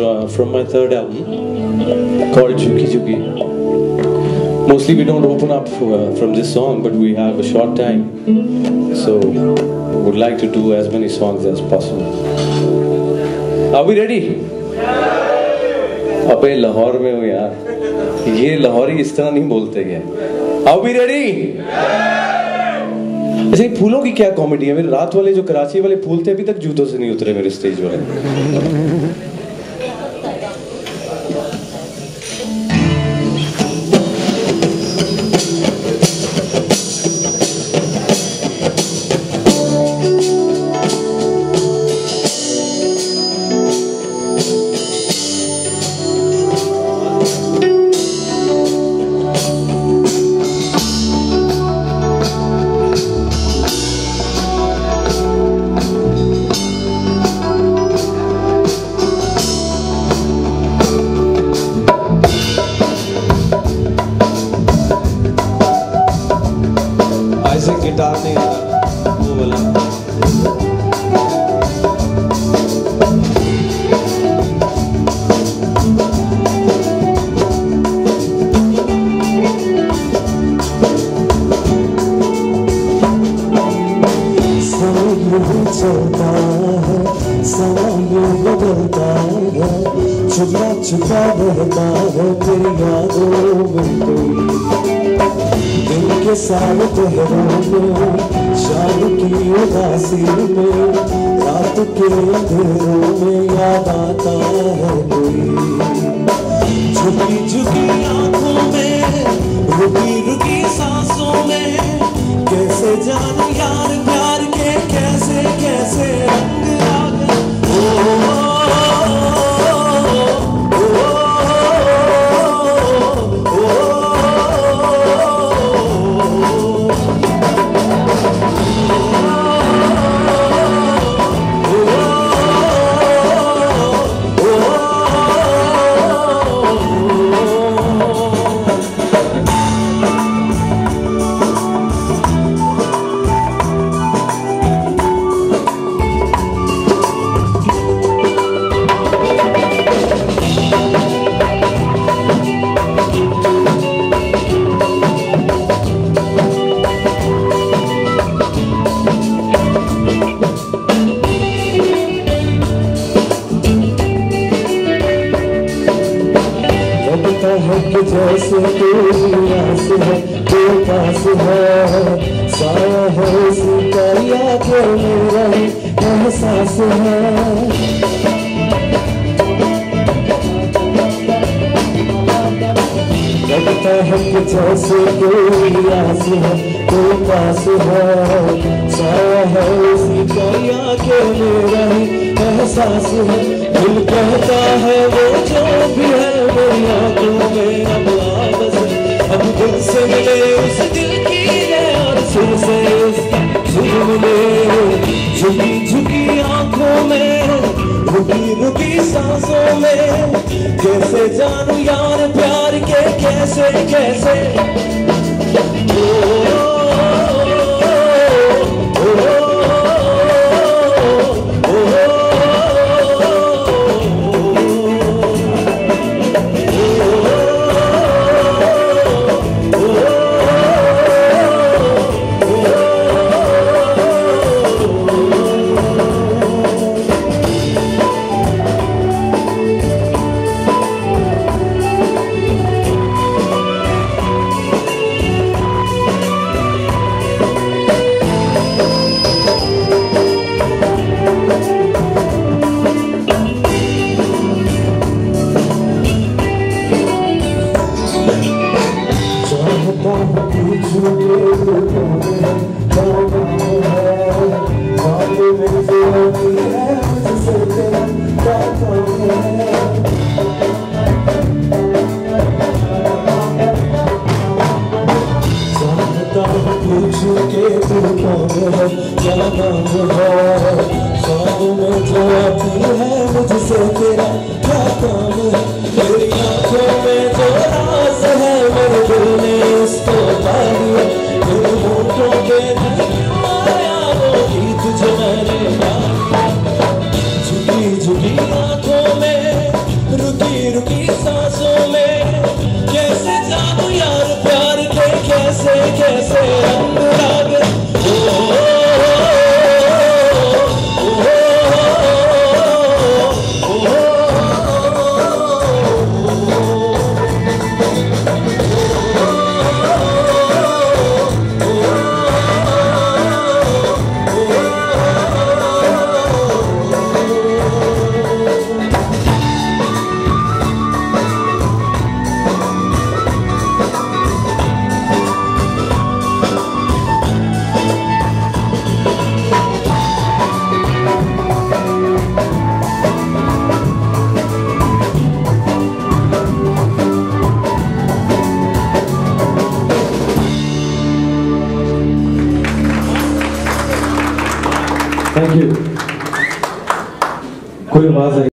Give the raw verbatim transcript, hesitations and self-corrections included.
Uh, from my third album called Jhuki Jhuki. Mostly we don't open up uh, from this song, but we have a short time, so would like to do as many songs as possible. Are we ready? अबे लाहौर में हो यार, ये लाहौरी इस तरह नहीं बोलते क्या? Are we ready? ऐसे फूलों की क्या कॉमेडी है? मेरे रात वाले जो कराची वाले फूल थे अभी तक जूतों से नहीं उतरे मेरे स्टेज वाले। गिटार नहीं आ रहा वो वाला चलता है समय बदलता है छुपा छुपा रहता है तेरी यादों में कोई दिन के साल पहरों में शाम की उदासी में रात के अंधेरों में याद आता है कोई झुकी झुकी आंखों में रुकी रुकी सांसों में कैसे जानूं यार प्यार के कैसे कैसे रंग आ गए जैसे तेरी आस है तेरे पास है साया है उसका या के मेरा ही एहसास है लगता है कि जैसे तेरी आस है तेरे पास है साया है उसका या के मेरा ही एहसास है दिल कहता है वो जो भी है मेरी आंखों में अब आवाज़ अब दिल से मिले उस दिल की है और सुर से सुर मिले झुकी झुकी आंखों में रुकी रुकी सांसों में कैसे जानूं यार प्यार के कैसे कैसे ओ, थैंक यू। कोई आवाज आई?